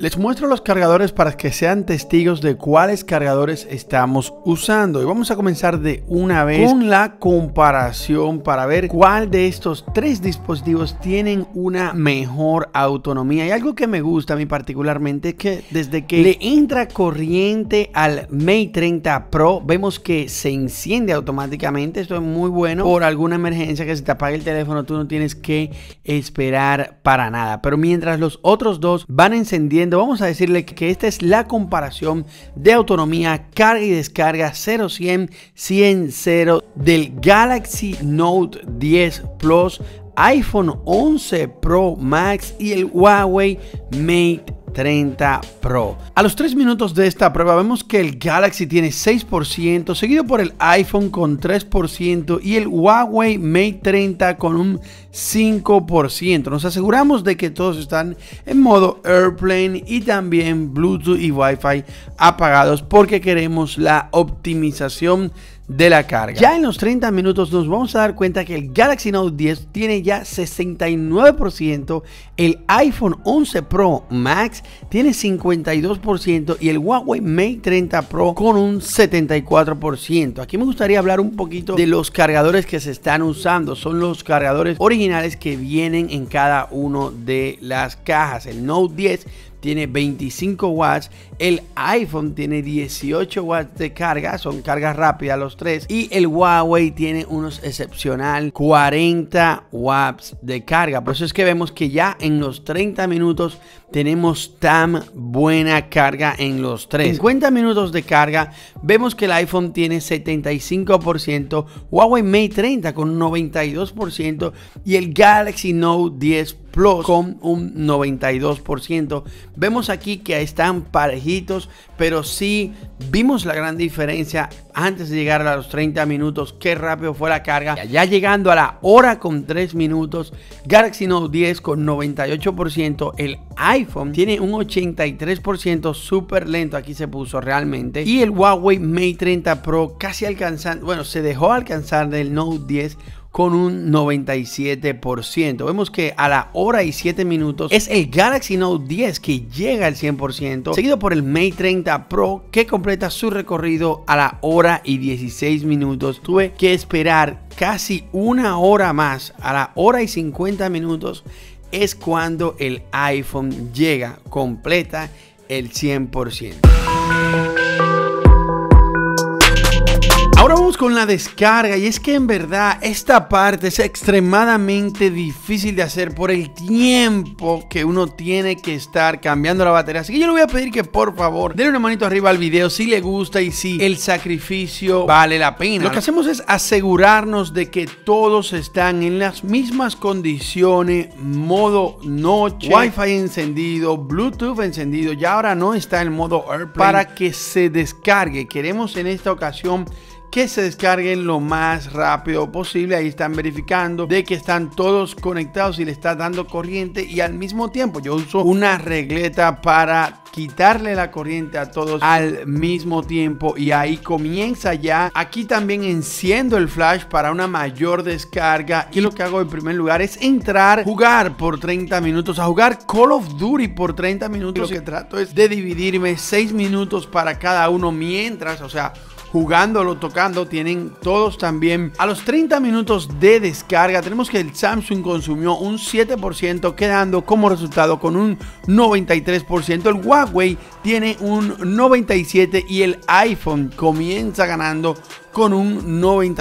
Les muestro los cargadores para que sean testigos de cuáles cargadores estamos usando. Y vamos a comenzar de una vez con la comparación para ver cuál de estos tres dispositivos tienen una mejor autonomía. Y algo que me gusta a mí particularmente es que desde que le entra corriente al Mate 30 Pro, vemos que se enciende automáticamente. Esto es muy bueno por alguna emergencia, que se te apague el teléfono, tú no tienes que esperar para nada. Pero mientras los otros dos van encendiendo, vamos a decirle que esta es la comparación de autonomía, carga y descarga 0-100, 100-0 del Galaxy Note 10 Plus, iPhone 11 Pro Max y el Huawei Mate 30 Pro. A los 3 minutos de esta prueba vemos que el Galaxy tiene 6%, seguido por el iPhone con 3% y el Huawei Mate 30 con un 5%. Nos aseguramos de que todos están en modo Airplane y también Bluetooth y Wi-Fi apagados porque queremos la optimización de la carga. Ya en los 30 minutos nos vamos a dar cuenta que el Galaxy Note 10 tiene ya 69%, el iPhone 11 Pro Max tiene 52% y el Huawei Mate 30 Pro con un 74%. Aquí me gustaría hablar un poquito de los cargadores que se están usando. Son los cargadores originales que vienen en cada uno de las cajas. El Note 10 tiene 25 watts, el iPhone tiene 18 watts de carga, son cargas rápidas los tres, y el Huawei tiene unos excepcional 40 watts de carga. Por eso es que vemos que ya en los 30 minutos tenemos tan buena carga en los tres. 50 minutos de carga, vemos que el iPhone tiene 75%, Huawei Mate 30 con 92% y el Galaxy Note 10 Plus con un 92%. Vemos aquí que están parejitos, pero sí vimos la gran diferencia antes de llegar a los 30 minutos. Qué rápido fue la carga. Ya llegando a la hora con 3 minutos, Galaxy Note 10 con 98%. El iPhone tiene un 83%, súper lento. Aquí se puso realmente. Y el Huawei Mate 30 Pro casi alcanzando, bueno, se dejó alcanzar del Note 10 con un 97%. Vemos que a la hora y 7 minutos es el Galaxy Note 10 que llega al 100%, seguido por el Mate 30 Pro que completa su recorrido a la hora y 16 minutos. Tuve que esperar casi una hora más. A la hora y 50 minutos es cuando el iPhone llega, completa el 100%. Ahora vamos con la descarga, y es que en verdad esta parte es extremadamente difícil de hacer por el tiempo que uno tiene que estar cambiando la batería. Así que yo le voy a pedir que por favor denle una manito arriba al video si le gusta y si el sacrificio vale la pena. Lo que hacemos es asegurarnos de que todos están en las mismas condiciones, modo noche, Wi-Fi encendido, Bluetooth encendido. Ya ahora no está en modo Airplane para que se descargue. Queremos en esta ocasión que se descarguen lo más rápido posible. Ahí están verificando de que están todos conectados y le está dando corriente, y al mismo tiempo yo uso una regleta para quitarle la corriente a todos al mismo tiempo, y ahí comienza ya. Aquí también enciendo el flash para una mayor descarga, y lo que hago en primer lugar es entrar, jugar por 30 minutos, a jugar Call of Duty por 30 minutos. Lo que trato es de dividirme 6 minutos para cada uno mientras, o sea, jugándolo, tocando, tienen todos también. A los 30 minutos de descarga tenemos que el Samsung consumió un 7%, quedando como resultado con un 93%. El Huawei tiene un 97% y el iPhone comienza ganando con un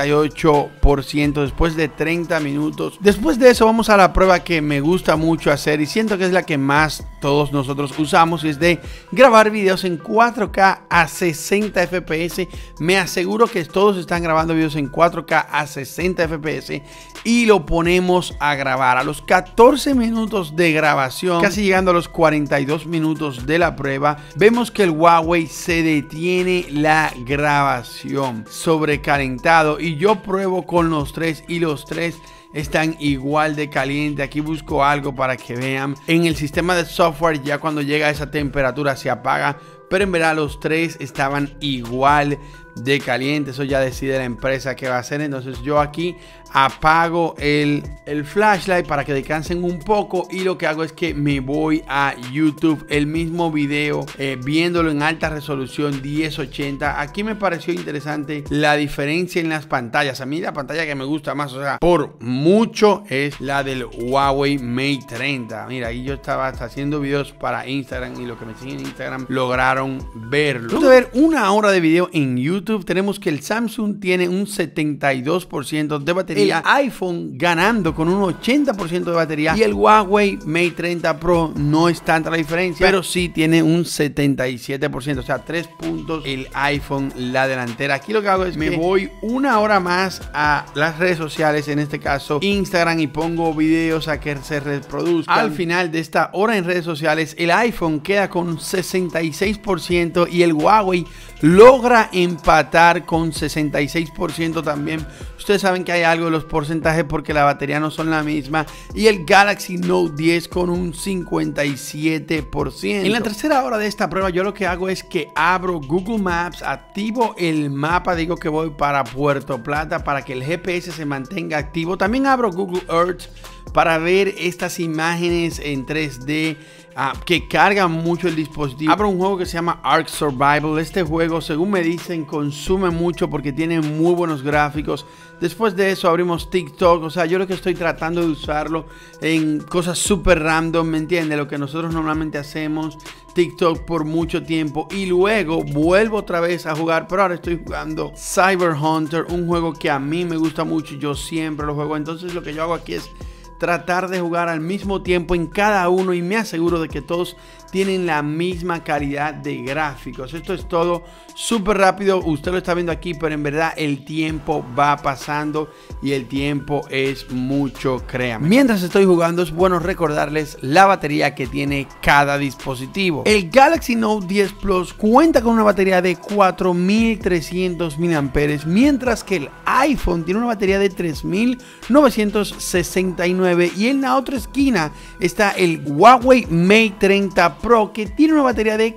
98% después de 30 minutos. Después de eso vamos a la prueba que me gusta mucho hacer y siento que es la que más todos nosotros usamos, y es de grabar videos en 4K a 60 FPS. Me aseguro que todos están grabando videos en 4K a 60 FPS y lo ponemos a grabar. A los 14 minutos de grabación, casi llegando a los 42 minutos de la prueba, vemos que el Huawei se detiene la grabación, sobrecalentado, y yo pruebo con los tres y los tres están igual de caliente. Aquí busco algo para que vean. En el sistema de software ya cuando llega a esa temperatura se apaga, pero en verdad los tres estaban igual de caliente. Eso ya decide la empresa qué va a hacer. Entonces yo aquí apago el flashlight para que descansen un poco, y lo que hago es que me voy a YouTube, el mismo video, viéndolo en alta resolución 1080. Aquí me pareció interesante la diferencia en las pantallas. A mí la pantalla que me gusta más, o sea, por mucho, es la del Huawei Mate 30. Mira, ahí yo estaba hasta haciendo videos para Instagram, y los que me siguen en Instagram lograron verlo. Luego de ver una hora de video en YouTube, tenemos que el Samsung tiene un 72% de batería, el iPhone ganando con un 80% de batería, y el Huawei Mate 30 Pro no es tanta la diferencia, pero sí tiene un 77%, o sea, 3 puntos el iPhone, la delantera. Aquí lo que hago es me voy una hora más a las redes sociales, en este caso Instagram, y pongo videos a que se reproduzcan. Al final de esta hora en redes sociales, el iPhone queda con 66% y el Huawei logra empatar con 66% también. Ustedes saben que hay algo de los porcentajes porque la batería no son la misma, y el Galaxy Note 10 con un 57%. En la tercera hora de esta prueba, yo lo que hago es que abro Google Maps, activo el mapa, digo que voy para Puerto Plata para que el GPS se mantenga activo. También abro Google Earth para ver estas imágenes en 3D que cargan mucho el dispositivo. Abro un juego que se llama Ark Survival. Este juego, según me dicen, consume mucho porque tiene muy buenos gráficos. Después de eso abrimos TikTok. O sea, yo lo que estoy tratando de usarlo en cosas súper random, ¿me entiendes? Lo que nosotros normalmente hacemos, TikTok por mucho tiempo, y luego vuelvo otra vez a jugar, pero ahora estoy jugando Cyber Hunter, un juego que a mí me gusta mucho y yo siempre lo juego. Entonces lo que yo hago aquí es tratar de jugar al mismo tiempo en cada uno, y me aseguro de que todos tienen la misma calidad de gráficos. Esto es todo súper rápido, usted lo está viendo aquí, pero en verdad el tiempo va pasando y el tiempo es mucho, créanme. Mientras estoy jugando, es bueno recordarles la batería que tiene cada dispositivo. El Galaxy Note 10 Plus cuenta con una batería de 4300 mAh, mientras que el iPhone tiene una batería de 3969, y en la otra esquina está el Huawei Mate 30 Pro, que tiene una batería de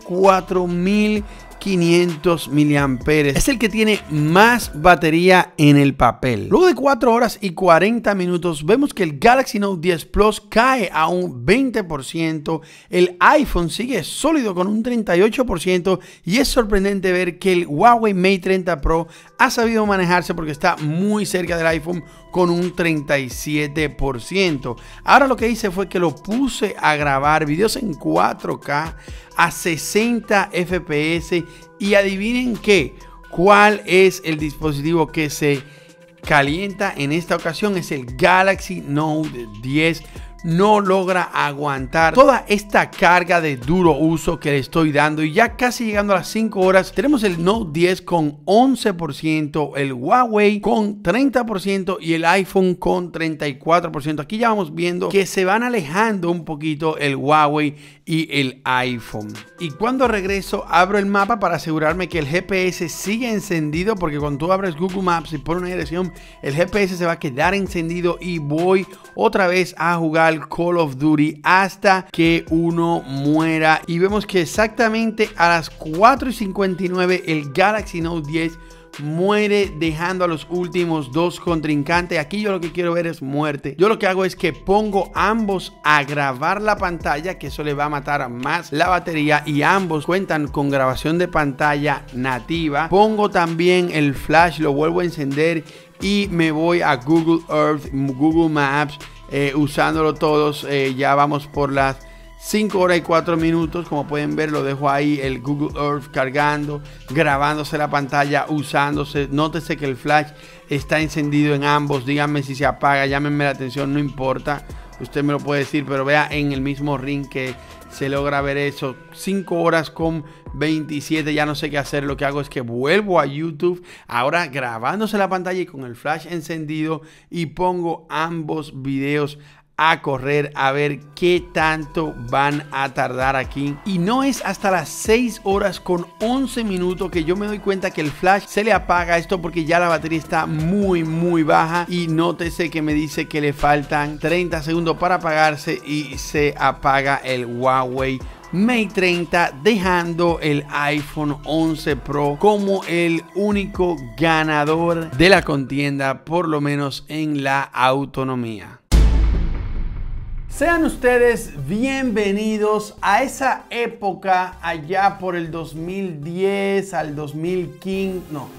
4500 mAh. Es el que tiene más batería en el papel. Luego de 4 horas y 40 minutos, vemos que el Galaxy Note 10 Plus cae a un 20%. El iPhone sigue sólido con un 38%. Y es sorprendente ver que el Huawei Mate 30 Pro ha sabido manejarse porque está muy cerca del iPhone con un 37%. Ahora lo que hice fue que lo puse a grabar videos en 4K a 60 FPS, y adivinen qué, cuál es el dispositivo que se calienta en esta ocasión. Es el Galaxy Note 10. No logra aguantar toda esta carga de duro uso que le estoy dando, y ya casi llegando a las 5 horas tenemos el Note 10 con 11%, el Huawei con 30% y el iPhone con 34%. Aquí ya vamos viendo que se van alejando un poquito el Huawei y el iPhone. Y cuando regreso, abro el mapa para asegurarme que el GPS sigue encendido, porque cuando tú abres Google Maps y pones una dirección, el GPS se va a quedar encendido, y voy otra vez a jugar Call of Duty hasta que uno muera. Y vemos que exactamente a las 4:59 el Galaxy Note 10 muere, dejando a los últimos dos contrincantes. Aquí yo lo que quiero ver es muerte. Yo lo que hago es que pongo ambos a grabar la pantalla, que eso le va a matar más la batería, y ambos cuentan con grabación de pantalla nativa. Pongo también el flash, lo vuelvo a encender, y me voy a Google Earth, Google Maps, usándolo todos. Ya vamos por las 5 horas y 4 minutos. Como pueden ver, lo dejo ahí, el Google Earth cargando, grabándose la pantalla, usándose. Nótese que el flash está encendido en ambos. Díganme si se apaga, llámenme la atención, no importa. Usted me lo puede decir, pero vea en el mismo ring que se logra ver eso. 5 horas con 27, ya no sé qué hacer. Lo que hago es que vuelvo a YouTube, ahora grabándose la pantalla y con el flash encendido, y pongo ambos videos a correr a ver qué tanto van a tardar aquí. Y no es hasta las 6 horas con 11 minutos que yo me doy cuenta que el flash se le apaga. Esto porque ya la batería está muy baja, y nótese que me dice que le faltan 30 segundos para apagarse, y se apaga el Huawei Mate 30, dejando el iPhone 11 Pro como el único ganador de la contienda, por lo menos en la autonomía. Sean ustedes bienvenidos a esa época allá por el 2010 al 2015, no,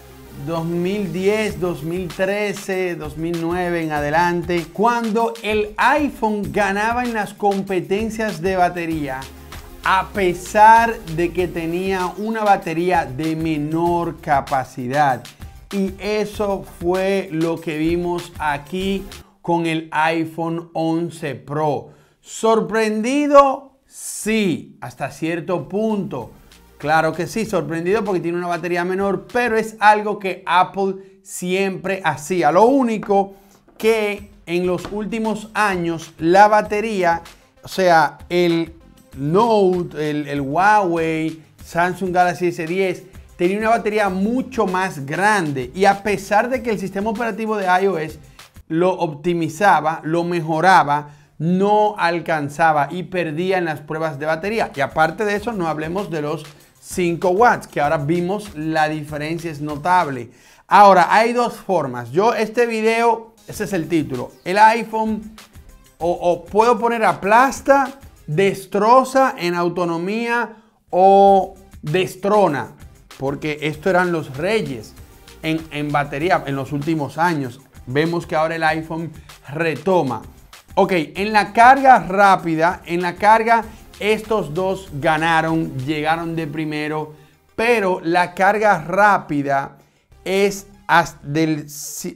2010, 2013, 2009 en adelante, cuando el iPhone ganaba en las competencias de batería, a pesar de que tenía una batería de menor capacidad. Y eso fue lo que vimos aquí con el iPhone 11 Pro. ¿Sorprendido? Sí, hasta cierto punto. Claro que sí, sorprendido porque tiene una batería menor, pero es algo que Apple siempre hacía. Lo único que en los últimos años la batería, o sea, el Note, el Huawei, Samsung Galaxy S10, tenía una batería mucho más grande. Y a pesar de que el sistema operativo de iOS lo optimizaba, lo mejoraba, no alcanzaba y perdía en las pruebas de batería. Y aparte de eso, no hablemos de los 5 watts, que ahora vimos la diferencia es notable. Ahora, hay dos formas. Este video, ese es el título. El iPhone o puedo poner aplasta, destroza en autonomía o destrona, porque estos eran los reyes en batería en los últimos años. Vemos que ahora el iPhone retoma. Ok, en la carga rápida, estos dos ganaron, llegaron de primero, pero la carga rápida es del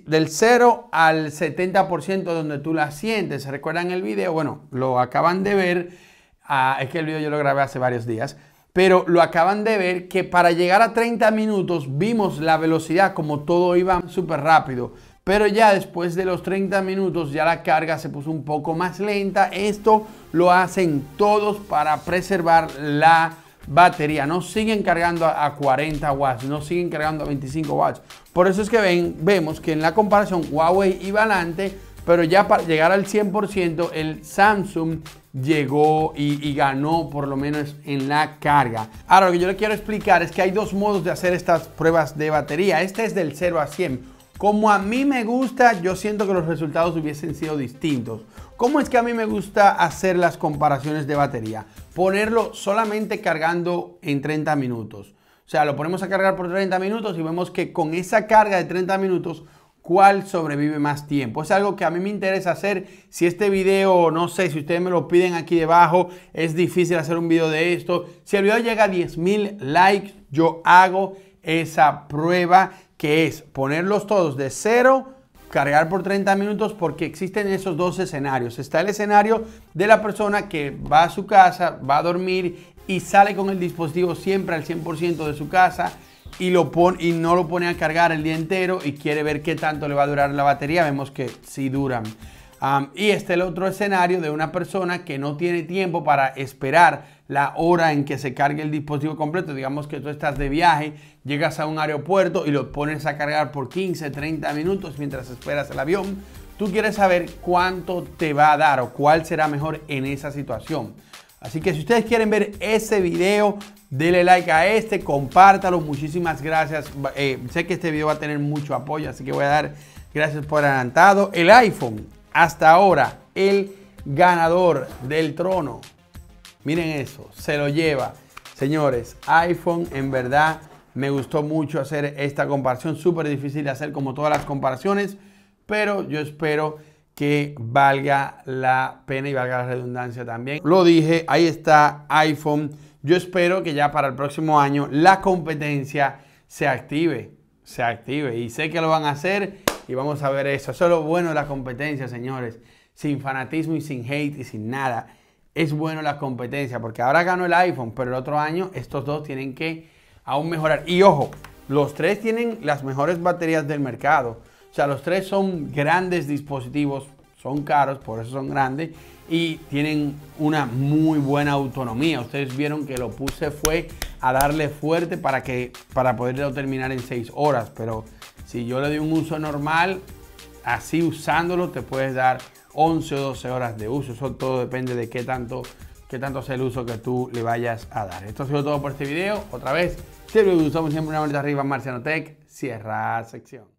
0 al 70% donde tú la sientes. ¿Se recuerdan el video? Bueno, lo acaban de ver. Es que el video yo lo grabé hace varios días. Pero lo acaban de ver que para llegar a 30 minutos vimos la velocidad como todo iba súper rápido. Pero ya después de los 30 minutos ya la carga se puso un poco más lenta. Esto lo hacen todos para preservar la batería. No siguen cargando a 40 watts, no siguen cargando a 25 watts. Por eso es que vemos que en la comparación Huawei iba adelante, pero ya para llegar al 100% el Samsung llegó y ganó por lo menos en la carga. Ahora lo que yo le quiero explicar es que hay dos modos de hacer estas pruebas de batería. Este es del 0 a 100. Como a mí me gusta, yo siento que los resultados hubiesen sido distintos. ¿Cómo es que a mí me gusta hacer las comparaciones de batería? Ponerlo solamente cargando en 30 minutos. O sea, lo ponemos a cargar por 30 minutos y vemos que con esa carga de 30 minutos, ¿cuál sobrevive más tiempo? Es algo que a mí me interesa hacer. Si este video, no sé, si ustedes me lo piden aquí debajo, es difícil hacer un video de esto. Si el video llega a 10,000 likes, yo hago esa prueba, que es ponerlos todos de 0, cargar por 30 minutos, porque existen esos dos escenarios. Está el escenario de la persona que va a su casa, va a dormir y sale con el dispositivo siempre al 100% de su casa y no lo pone a cargar el día entero y quiere ver qué tanto le va a durar la batería. Vemos que sí duran. Y este es el otro escenario de una persona que no tiene tiempo para esperar la hora en que se cargue el dispositivo completo. Digamos que tú estás de viaje, llegas a un aeropuerto y lo pones a cargar por 15, 30 minutos mientras esperas el avión. Tú quieres saber cuánto te va a dar o cuál será mejor en esa situación. Así que si ustedes quieren ver ese video, denle like a este, compártalo. Muchísimas gracias. Sé que este video va a tener mucho apoyo, así que voy a dar gracias por adelantado. El iPhone, hasta ahora, el ganador del trono. Miren eso, se lo lleva. Señores, iPhone, en verdad me gustó mucho hacer esta comparación. Súper difícil de hacer como todas las comparaciones, pero yo espero que valga la pena y valga la redundancia también. Lo dije, ahí está iPhone. Yo espero que ya para el próximo año la competencia se active. Y sé que lo van a hacer y vamos a ver eso. Eso es lo bueno de la competencia, señores. Sin fanatismo y sin hate y sin nada. Es bueno la competencia porque ahora ganó el iPhone, pero el otro año estos dos tienen que aún mejorar. Y ojo, los tres tienen las mejores baterías del mercado. O sea, los tres son grandes dispositivos, son caros, por eso son grandes y tienen una muy buena autonomía. Ustedes vieron que lo puse fue a darle fuerte para poderlo terminar en 6 horas, pero si yo le doy un uso normal, así usándolo te puedes dar 11 o 12 horas de uso. Eso todo depende de qué tanto qué tanto es el uso que tú le vayas a dar. Esto ha sido todo por este video. Otra vez, si les gustó, siempre una manita arriba, Marciano Tech, cierra sección.